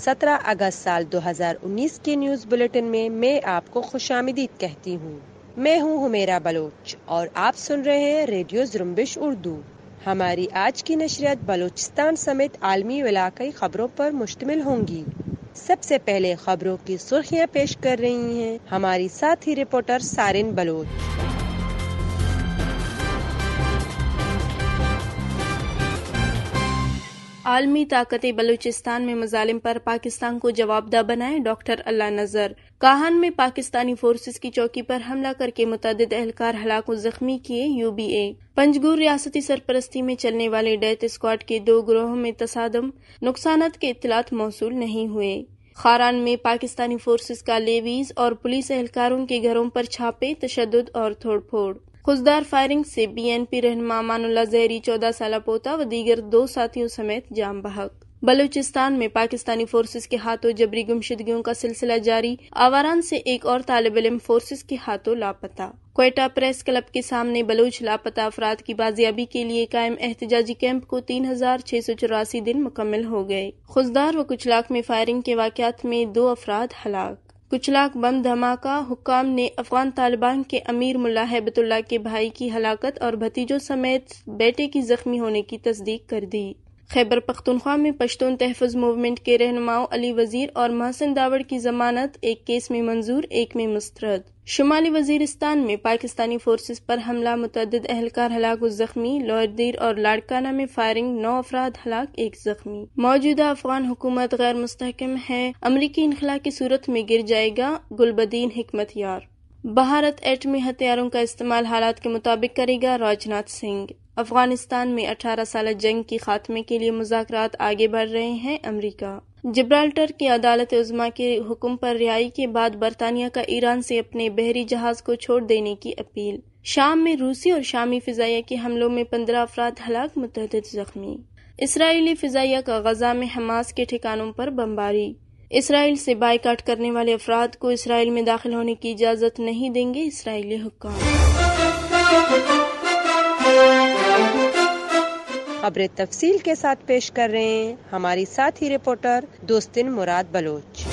17 اگست سال 2019 کے news bulletin میں میں آپ کو خوش آمدید کہتی ہوں۔ میں ہوں حمیرہ بلوچ اور آپ سن رہے ہیں ریڈیو زرمبش اردو۔ ہماری آج کی نشریات بلوچستان سمیت عالمی و علاقائی خبروں پر مشتمل ہوں گی۔ سب سے پہلے خبروں کی سرخیاں پیش کر رہی ہیں ہماری ساتھی رپورٹر سارن بلوچ۔ عالمی طاقت بلوچستان میں مظالم پر پاکستان کو جواب دہ بنائے، ڈاکٹر اللہ نذر۔ کاہن میں پاکستانی فورسز کی چوکی پر حملہ کر کے متعدد اہلکار ہلاک و زخمی کیے، UBA۔ پنجگور ریاستی سرپرستی میں چلنے والے ڈیتھ اسکواڈ کے 2 گروہوں میں تصادم، نقصانات کے اطلاعات موصول نہیں ہوئے۔ خاران میں پاکستانی فورسز کا لیویز اور پولیس اہلکاروں کے گھروں پر چھاپے، تشدد اور توڑ پھوڑ۔ خوددار فائرنگ سے BNP رہنما امان اللہ زہری 14 سالہ پوتا و دیگر 2 ساتھیوں سمیت جاں بحق۔ بلوچستان میں پاکستانی فورسز کے ہاتھوں جبری گمشدگیوں کا سلسلہ جاری، آواران سے ایک اور طالب علم فورسز کے ہاتھوں لاپتہ۔ کوئٹہ پریس کلب کے سامنے بلوچ لاپتہ افراد کی بازیابی کے لیے قائم احتجاجی کیمپ کو 3684 دن مکمل ہو گئے۔ خزدار و کچلاک میں فائرنگ کے واقعات میں 2 افراد ہلاک۔ کچلاک بم دھماکہ، حکام نے افغان طالبان کے امیر ملا ہیبت اللہ کے بھائی کی ہلاکت اور بھتیجوں سمیت بیٹے کی زخمی ہونے کی تصدیق کر دی۔ خیبر پختونخوا میں پشتون تحفظ موومنٹ کے رہنماؤں علی وزیر اور محسن داوڑ کی ضمانت، ایک کیس میں منظور، ایک میں مسترد۔ شمالی وزیرستان میں پاکستانی فورسز پر حملہ، متعدد اہلکار ہلاک و زخمی، لوئر دیر اور لاڑکانہ میں فائرنگ، 9 افراد ہلاک، 1 زخمی۔ موجودہ افغان حکومت غیر مستحکم ہے، امریکی انخلا کی صورت میں گر جائے گا، گلبدین حکمت یار۔ بھارت ایٹمی ہتھیاروں کا استعمال حالات کے مطابق کرے گا، راجناتھ سنگھ۔ افغانستان میں 18 سالہ جنگ کی خاتمے کے لیے مذاکرات آگے بڑھ رہے ہیں، امریکہ۔ جبرالٹر کی عدالت عظمیٰ کے حکم پر رہائی کے بعد برطانیہ کا ایران سے اپنے بحری جہاز کو چھوڑ دینے کی اپیل۔ شام میں روسی اور شامی فضائیہ کے حملوں میں 15 افراد ہلاک، متعدد زخمی۔ اسرائیلی فضائیہ کا غزہ میں حماس کے ٹھکانوں پر بمباری۔ اسرائیل سے بائیکاٹ کرنے والے افراد کو اسرائیل میں داخل ہونے کی اجازت نہیں دیں گے اسرائیلی حکام۔ خبریں تفصیل کے ساتھ پیش کر رہے ہیں ہماری ساتھی رپورٹر دوستن مراد بلوچ۔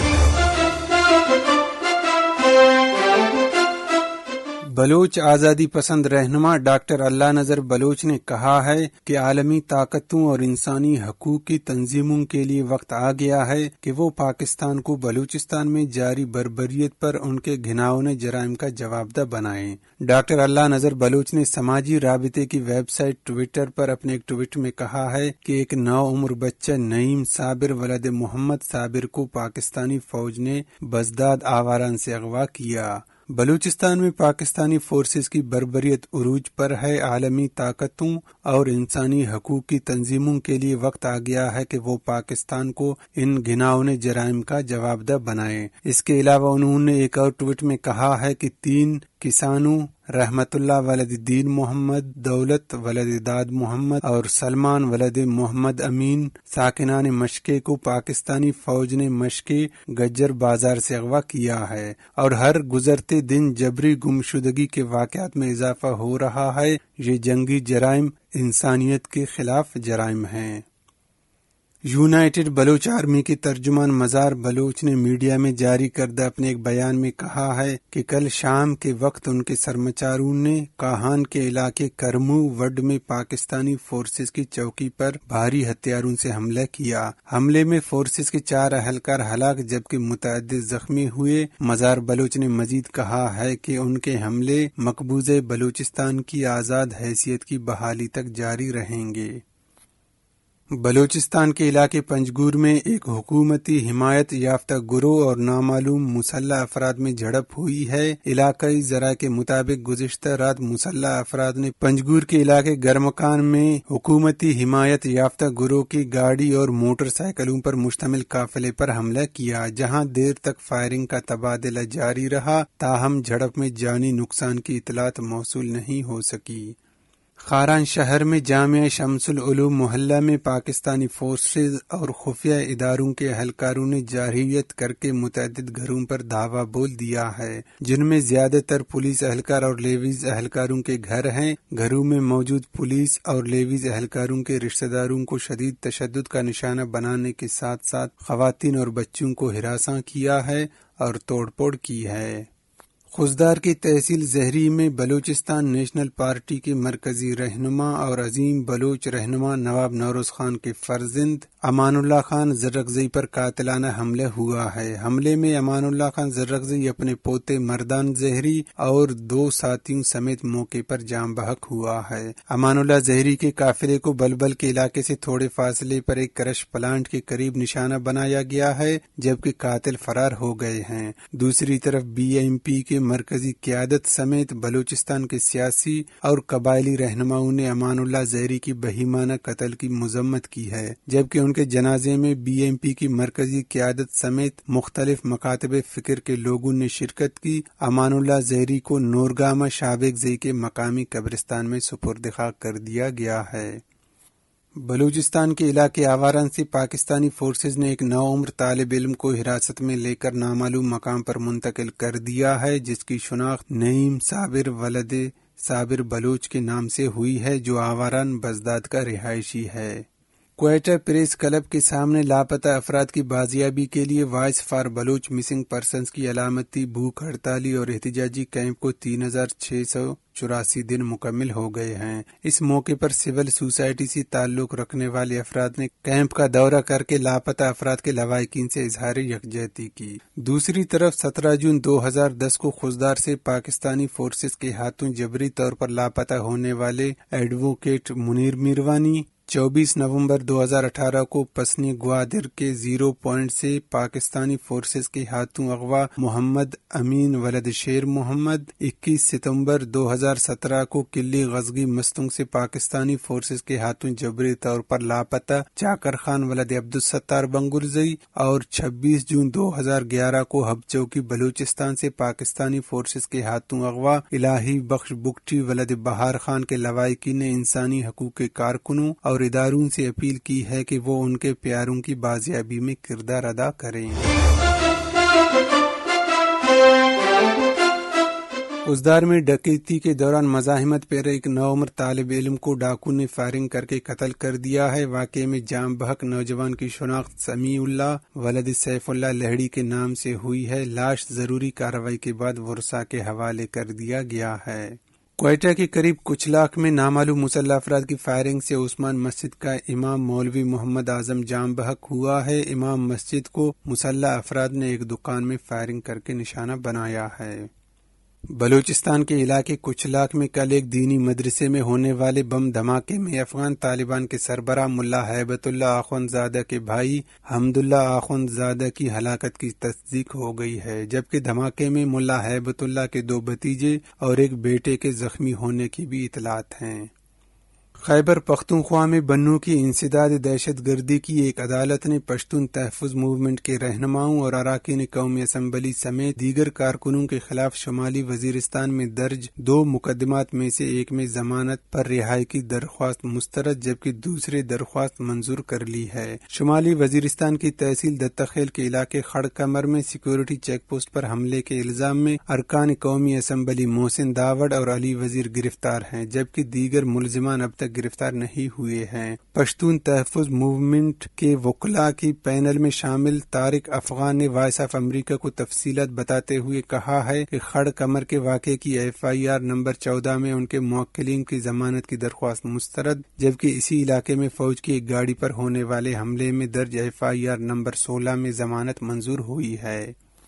بلوچ آزادی پسند رہنما ڈاکٹر اللہ نذر بلوچ نے کہا ہے کہ عالمی طاقتوں اور انسانی حقوق کی تنظیموں کے لیے وقت آ گیا ہے کہ وہ پاکستان کو بلوچستان میں جاری بربریت پر ان کے گھناؤنے جرائم کا جواب دہ بنائیں۔ ڈاکٹر اللہ نذر بلوچ نے سماجی رابطے کی ویب سائٹ ٹویٹر پر اپنے ایک ٹویٹ میں کہا ہے کہ ایک نوعمر بچہ نعیم صابر ولد محمد صابر کو پاکستانی فوج نے بزداد آواران سے اغوا کیا۔ بلوچستان میں پاکستانی فورسز کی بربریت عروج پر ہے۔ عالمی طاقتوں اور انسانی حقوق کی تنظیموں کے لیے وقت آ گیا ہے کہ وہ پاکستان کو ان گھناؤنے جرائم کا جواب دہ بنائیں۔ اس کے علاوہ انہوں نے ایک اور ٹویٹ میں کہا ہے کہ 3 کسانوں رحمت اللہ ولد دین محمد، دولت ولد داد محمد اور سلمان ولد محمد امین ساکنان مشکے کو پاکستانی فوج نے مشکے گجر بازار سے اغوا کیا ہے اور ہر گزرتے دن جبری گمشدگی کے واقعات میں اضافہ ہو رہا ہے۔ یہ جنگی جرائم انسانیت کے خلاف جرائم ہیں۔ یونائیٹڈ بلوچ آرمی کے ترجمان مزار بلوچ نے میڈیا میں جاری کردہ اپنے ایک بیان میں کہا ہے کہ کل شام کے وقت ان کے سرمچاروں نے کاہان کے علاقے کرمو وڈ میں پاکستانی فورسز کی چوکی پر بھاری ہتھیاروں سے حملہ کیا۔ حملے میں فورسز کے 4 اہلکار ہلاک جبکہ متعدد زخمی ہوئے۔ مزار بلوچ نے مزید کہا ہے کہ ان کے حملے مقبوضہ بلوچستان کی آزاد حیثیت کی بحالی تک جاری رہیں گے۔ بلوچستان کے علاقے پنجگور میں ایک حکومتی حمایت یافتہ گروہ اور نامعلوم مسلح افراد میں جھڑپ ہوئی ہے۔ علاقائی ذرائع کے مطابق گزشتہ رات مسلح افراد نے پنجگور کے علاقے گرمکان میں حکومتی حمایت یافتہ گروہ کی گاڑی اور موٹر سائیکلوں پر مشتمل قافلے پر حملہ کیا، جہاں دیر تک فائرنگ کا تبادلہ جاری رہا، تاہم جھڑپ میں جانی نقصان کی اطلاعات موصول نہیں ہو سکی۔ خاران شہر میں جامعہ شمس العلوم محلہ میں پاکستانی فورسز اور خفیہ اداروں کے اہلکاروں نے جارحیت کر کے متعدد گھروں پر دھاوا بول دیا ہے، جن میں زیادہ تر پولیس اہلکار اور لیویز اہلکاروں کے گھر ہیں۔ گھروں میں موجود پولیس اور لیویز اہلکاروں کے رشتہ داروں کو شدید تشدد کا نشانہ بنانے کے ساتھ ساتھ خواتین اور بچوں کو ہراساں کیا ہے اور توڑ پھوڑ کی ہے۔ خضدار کی تحصیل زہری میں بلوچستان نیشنل پارٹی کے مرکزی رہنما اور عظیم بلوچ رہنما نواب نوروز خان کے فرزند امان اللہ خان زرکزئی پر قاتلانہ حملہ ہوا ہے۔ حملے میں امان اللہ خان زرکزئی اپنے پوتے مردان زہری اور 2 ساتھیوں سمیت موقع پر جاں بحق ہوا ہے۔ امان اللہ زہری کے قافلے کو بلبل کے علاقے سے تھوڑے فاصلے پر ایک کرش پلانٹ کے قریب نشانہ بنایا گیا ہے، جبکہ قاتل فرار ہو گئے ہیں۔ دوسری طرف BNP کے مرکزی قیادت سمیت بلوچستان کے سیاسی اور قبائلی رہنماؤں نے امان اللہ زہری کی بہیمانہ قتل کی مذمت کی ہے، جبکہ ان کے جنازے میں BNP کی مرکزی قیادت سمیت مختلف مکاتب فکر کے لوگوں نے شرکت کی۔ امان اللہ زہری کو نورگامہ شابیک زئی کے مقامی قبرستان میں سپرد خاک کر دیا گیا ہے۔ بلوچستان کے علاقے آواران سے پاکستانی فورسز نے ایک نوعمر طالب علم کو حراست میں لے کر نامعلوم مقام پر منتقل کر دیا ہے، جس کی شناخت نعیم صابر ولد صابر بلوچ کے نام سے ہوئی ہے، جو آواران بزداد کا رہائشی ہے۔ کوئٹہ پریس کلب کے سامنے لاپتہ افراد کی بازیابی کے لیے voice for Baloch missing persons کی علامتی بھوک ہڑتالی اور احتجاجی کیمپ کو 3684 دن مکمل ہو گئے ہیں۔ اس موقع پر سول سوسائٹی سے تعلق رکھنے والے افراد نے کیمپ کا دورہ کر کے لاپتہ افراد کے لواحقین سے اظہار یکجہتی کی۔ دوسری طرف 17 جون 2010 کو خضدار سے پاکستانی فورسز کے ہاتھوں جبری طور پر لاپتہ ہونے والے ایڈوکیٹ منیر میروانی، 24 نومبر 2018 کو پسنی گوادر کے 0 پوائنٹ سے پاکستانی فورسز کے ہاتھوں اغوا محمد امین ولد شیر محمد، 21 ستمبر 2017 کو قلی غزگی مستنگ سے پاکستانی فورسز کے ہاتھوں جبری طور پر لاپتہ چاکر خان ولد عبدالستار بنگرزئی، اور 26 جون 2011 کو ہب چوکی بلوچستان سے پاکستانی فورسز کے ہاتھوں اغوا الہی بخش بگٹی ولد بہار خان کے لواحقین نے انسانی حقوق کے کارکنوں اور اداروں سے اپیل کی ہے کہ وہ ان کے پیاروں کی بازیابی میں کردار ادا کریں۔ خضدار میں ڈکیتی کے دوران مزاحمت پیرا ایک نوعمر طالب علم کو ڈاکو نے فائرنگ کر کے قتل کر دیا ہے۔ واقعے میں جاں بحق نوجوان کی شناخت سمیع اللہ ولد سیف اللہ لہڑی کے نام سے ہوئی ہے۔ لاش ضروری کارروائی کے بعد ورثاء کے حوالے کر دیا گیا ہے۔ کوئٹہ کے قریب کچلاک میں نامعلوم مسلح افراد کی فائرنگ سے عثمان مسجد کا امام مولوی محمد اعظم جاں بحق ہوا ہے۔ امام مسجد کو مسلح افراد نے ایک دکان میں فائرنگ کر کے نشانہ بنایا ہے۔ بلوچستان کے علاقے کچلاک میں کل ایک دینی مدرسے میں ہونے والے بم دھماکے میں افغان طالبان کے سربراہ ملا ہیبت اللہ آخوند زادہ کے بھائی حمد اللہ آخوند زادہ کی ہلاکت کی تصدیق ہو گئی ہے، جبکہ دھماکے میں ملا ہیبت اللہ کے 2 بھتیجے اور ایک بیٹے کے زخمی ہونے کی بھی اطلاعات ہیں۔ خیبر پختونخوا میں بنوں کی انسداد دہشت گردی کی ایک عدالت نے پشتون تحفظ موومنٹ کے رہنماؤں اور اراکین قومی اسمبلی سمیت دیگر کارکنوں کے خلاف شمالی وزیرستان میں درج 2 مقدمات میں سے ایک میں ضمانت پر رہائی کی درخواست مسترد جبکہ دوسری درخواست منظور کر لی ہے۔ شمالی وزیرستان کی تحصیل دتخیل کے علاقے خڑ کمر میں سیکورٹی چیک پوسٹ پر حملے کے الزام میں ارکان قومی اسمبلی محسن داوڑ اور علی وزیر گرفتار ہیں، جبکہ دیگر ملزمان اب تک گرفتار نہیں ہوئے ہیں۔ پشتون تحفظ موومنٹ کے وکلاء کی پینل میں شامل طارق افغان نے وائس آف امریکہ کو تفصیلات بتاتے ہوئے کہا ہے کہ خڑ کمر کے واقعے کی FIR نمبر 14 میں ان کے موکلین کی ضمانت کی درخواست مسترد، جبکہ اسی علاقے میں فوج کی ایک گاڑی پر ہونے والے حملے میں درج FIR نمبر 16 میں ضمانت منظور ہوئی ہے۔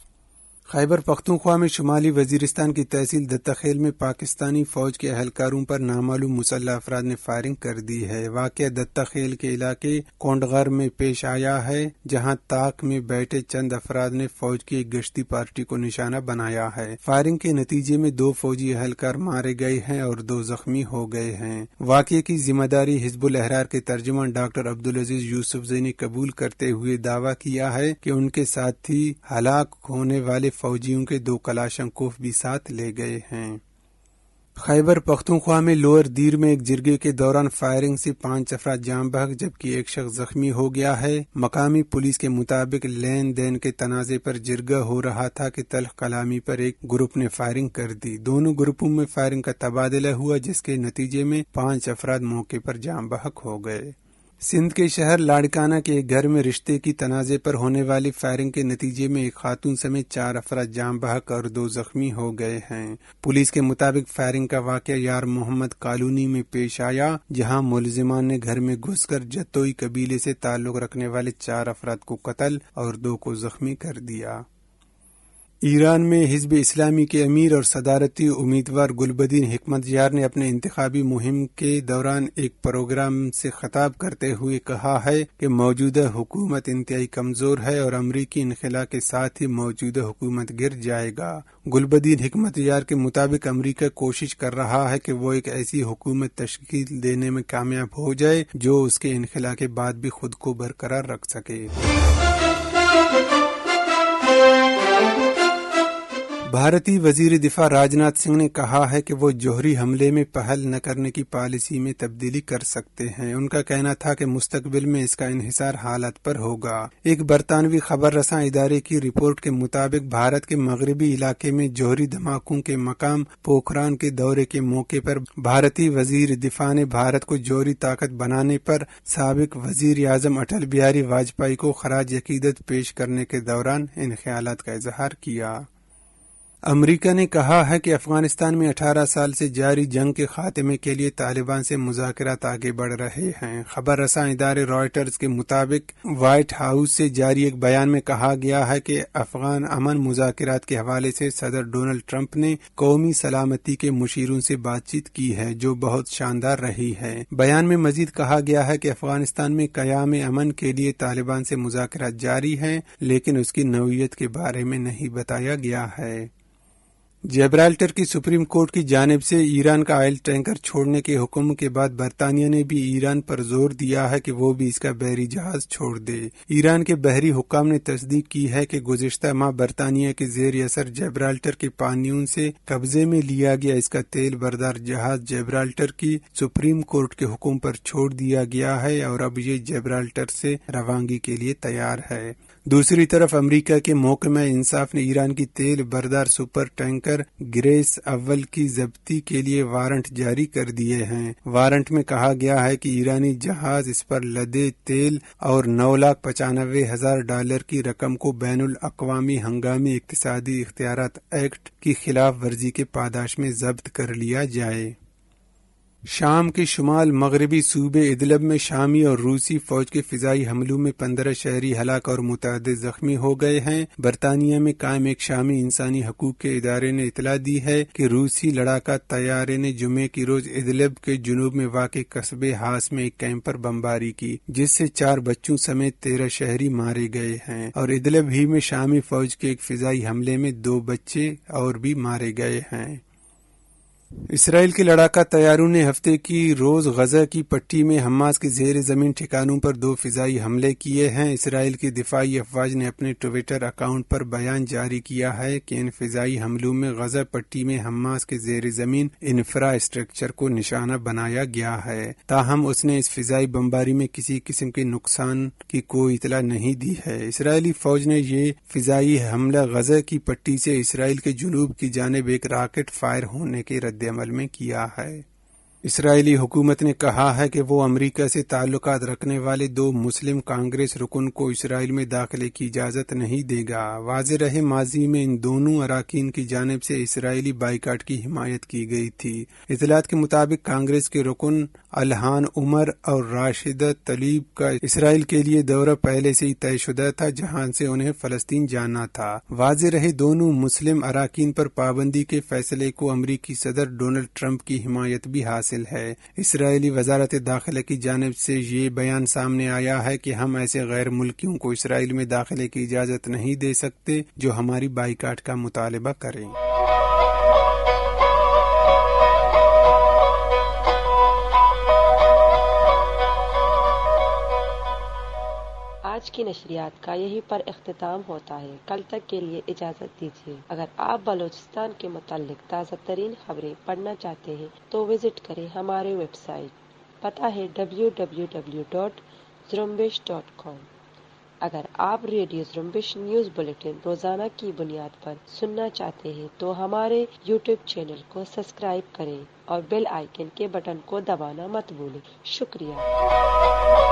خیبر پختونخوا میں شمالی وزیرستان کی تحصیل دتخیل میں پاکستانی فوج کے اہلکاروں پر نامعلوم مسلح افراد نے فائرنگ کر دی ہے۔ واقعہ دتخیل کے علاقے کونڈغر میں پیش آیا ہے، جہاں طاق میں بیٹھے چند افراد نے فوج کی ایک گشتی پارٹی کو نشانہ بنایا ہے۔ فائرنگ کے نتیجے میں 2 فوجی اہلکار مارے گئے ہیں اور 2 زخمی ہو گئے ہیں۔ واقعے کی ذمہ داری حزب الاحرار کے ترجمان ڈاکٹر عبدالعزیز یوسفزئی نے قبول کرتے ہوئے دعویٰ کیا ہے کہ ان کے ساتھی ہلاک ہونے والے فوجیوں کے 2 کلاشنکوف بھی ساتھ لے گئے ہیں۔ خیبر پختونخوا میں لوئر دیر میں ایک جرگے کے دوران فائرنگ سے 5 افراد جاں بحق جبکہ ایک شخص زخمی ہو گیا ہے۔ مقامی پولیس کے مطابق لین دین کے تنازع پر جرگہ ہو رہا تھا کہ تلخ کلامی پر ایک گروپ نے فائرنگ کر دی۔ دونوں گروپوں میں فائرنگ کا تبادلہ ہوا جس کے نتیجے میں 5 افراد موقع پر جاں بحق ہو گئے۔ سندھ کے شہر لاڑکانہ کے ایک گھر میں رشتے کی تنازع پر ہونے والی فائرنگ کے نتیجے میں ایک خاتون سمیت 4 افراد جاں بحق اور 2 زخمی ہو گئے ہیں۔ پولیس کے مطابق فائرنگ کا واقعہ یار محمد کالونی میں پیش آیا جہاں ملزمان نے گھر میں گھس کر جتوئی قبیلے سے تعلق رکھنے والے 4 افراد کو قتل اور 2 کو زخمی کر دیا۔ ایران میں حزب اسلامی کے امیر اور صدارتی امیدوار گلبدین حکمت یار نے اپنے انتخابی مہم کے دوران ایک پروگرام سے خطاب کرتے ہوئے کہا ہے کہ موجودہ حکومت انتہائی کمزور ہے اور امریکی انخلا کے ساتھ ہی موجودہ حکومت گر جائے گا۔ گلبدین حکمت یار کے مطابق امریکہ کوشش کر رہا ہے کہ وہ ایک ایسی حکومت تشکیل دینے میں کامیاب ہو جائے جو اس کے انخلا کے بعد بھی خود کو برقرار رکھ سکے۔ بھارتی وزیر دفاع راجناتھ سنگھ نے کہا ہے کہ وہ جوہری حملے میں پہل نہ کرنے کی پالیسی میں تبدیلی کر سکتے ہیں۔ ان کا کہنا تھا کہ مستقبل میں اس کا انحصار حالات پر ہوگا۔ ایک برطانوی خبر رساں ادارے کی رپورٹ کے مطابق بھارت کے مغربی علاقے میں جوہری دھماکوں کے مقام پوکھران کے دورے کے موقع پر بھارتی وزیر دفاع نے بھارت کو جوہری طاقت بنانے پر سابق وزیر اعظم اٹل بہاری واجپئی کو خراج عقیدت پیش کرنے کے دوران ان خیالات کا اظہار کیا۔ امریکہ نے کہا ہے کہ افغانستان میں 18 سال سے جاری جنگ کے خاتمے کے لیے طالبان سے مذاکرات آگے بڑھ رہے ہیں۔ خبر رساں ادارے رائٹرز کے مطابق وائٹ ہاؤس سے جاری ایک بیان میں کہا گیا ہے کہ افغان امن مذاکرات کے حوالے سے صدر ڈونلڈ ٹرمپ نے قومی سلامتی کے مشیروں سے بات چیت کی ہے جو بہت شاندار رہی ہے۔ بیان میں مزید کہا گیا ہے کہ افغانستان میں قیام امن کے لیے طالبان سے مذاکرات جاری ہیں لیکن اس کی نوعیت کے بارے میں نہیں بتایا گیا ہے۔ جیبرالٹر کی سپریم کورٹ کی جانب سے ایران کا آئل ٹینکر چھوڑنے کے حکم کے بعد برطانیہ نے بھی ایران پر زور دیا ہے کہ وہ بھی اس کا بحری جہاز چھوڑ دے۔ ایران کے بحری حکام نے تصدیق کی ہے کہ گزشتہ ماہ برطانیہ کے زیر اثر جیبرالٹر کے پانیوں سے قبضے میں لیا گیا اس کا تیل بردار جہاز جیبرالٹر کی سپریم کورٹ کے حکم پر چھوڑ دیا گیا ہے اور اب یہ جیبرالٹر سے روانگی کے لیے تیار ہے۔ دوسری طرف امریکہ کے محکمہ انصاف نے ایران کی تیل بردار سپر ٹینکر گریس اول کی ضبطی کے لیے وارنٹ جاری کر دیے ہیں۔ وارنٹ میں کہا گیا ہے کہ ایرانی جہاز اس پر لدے تیل اور $9,95,000 کی رقم کو بین الاقوامی ہنگامی اقتصادی اختیارات ایکٹ کی خلاف ورزی کے پاداش میں ضبط کر لیا جائے۔ شام کے شمال مغربی صوبے ادلب میں شامی اور روسی فوج کے فضائی حملوں میں 15 شہری ہلاک اور متعدد زخمی ہو گئے ہیں۔ برطانیہ میں قائم ایک شامی انسانی حقوق کے ادارے نے اطلاع دی ہے کہ روسی لڑاکا طیارے نے جمعے کی روز ادلب کے جنوب میں واقع قصبے ہاس میں ایک کیمپ پر بمباری کی جس سے 4 بچوں سمیت 13 شہری مارے گئے ہیں اور ادلب ہی میں شامی فوج کے ایک فضائی حملے میں 2 بچے اور بھی مارے گئے ہیں۔ اسرائیل کے لڑاکا طیاروں نے ہفتے کی روز غزہ کی پٹی میں حماس کے زیر زمین ٹھکانوں پر 2 فضائی حملے کیے ہیں۔ اسرائیل کی دفاعی افواج نے اپنے ٹویٹر اکاؤنٹ پر بیان جاری کیا ہے کہ ان فضائی حملوں میں غزہ پٹی میں حماس کے زیر زمین انفراسٹرکچر کو نشانہ بنایا گیا ہے، تاہم اس نے اس فضائی بمباری میں کسی قسم کے نقصان کی کوئی اطلاع نہیں دی ہے۔ اسرائیلی فوج نے یہ فضائی حملہ غزہ کی پٹی سے اسرائیل کے جنوب کی جانب ایک راکٹ فائر ہونے کے رد عمل میں کیا ہے۔ اسرائیلی حکومت نے کہا ہے کہ وہ امریکہ سے تعلقات رکھنے والے 2 مسلم کانگریس رکن کو اسرائیل میں داخلے کی اجازت نہیں دے گا۔ واضح رہے ماضی میں ان دونوں اراکین کی جانب سے اسرائیلی بائیکاٹ کی حمایت کی گئی تھی۔ اطلاعات کے مطابق کانگریس کے رکن الہان عمر اور راشدہ طلیب کا اسرائیل کے لیے دورہ پہلے سے ہی طے شدہ تھا جہاں سے انہیں فلسطین جانا تھا۔ واضح رہے دونوں مسلم اراکین پر پابندی کے فیصلے کو امریکی صدر ڈونلڈ ٹرمپ کی حمایت بھی حاصل ہے۔ اسرائیلی وزارت داخلہ کی جانب سے یہ بیان سامنے آیا ہے کہ ہم ایسے غیر ملکیوں کو اسرائیل میں داخلے کی اجازت نہیں دے سکتے جو ہماری بائیکاٹ کا مطالبہ کریں۔ آج آج کی نشریات کا یہی پر اختتام ہوتا ہے. کل تک کے لیے اجازت دیجیے. اگر آپ بلوچستان کے متعلق تازہ ترین خبریں پڑھنا چاہتے ہیں تو وزٹ کریں ہمارے ویب سائٹ. پتہ ہے www.zrumbish.com. اگر آپ ریڈیو زرمبش نیوز بلیٹن روزانہ کی بنیاد پر سننا چاہتے ہیں تو ہمارے یوٹیوب چینل کو سبسکرائب کریں اور بیل آئیکن کے بٹن کو دبانا مت بھولیں. شکریہ.